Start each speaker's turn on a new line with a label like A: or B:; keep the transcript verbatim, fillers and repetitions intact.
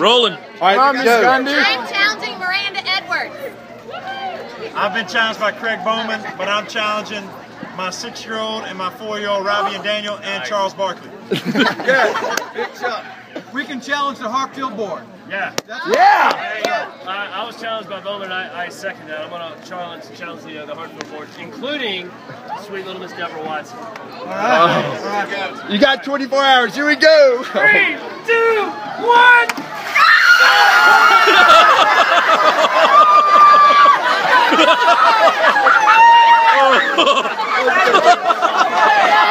A: Rolling.
B: All right, Come on, go.
C: I'm challenging Miranda Edwards.
D: I've been challenged by Craig Bowman, but I'm challenging my six-year-old and my four-year-old Robbie and Daniel and Charles Barkley.
E: Yeah, big shot. We can challenge the Hartfield board.
A: Yeah.
B: Yeah.
A: I, I, I was challenged by Bowman. I, I second that. I'm going to challenge challenge the, uh, the Hartfield board, including sweet little Miss Deborah Watson.
E: All right. All right.
B: You got twenty-four hours. Here we go.
A: Three, two, one.
B: Oh.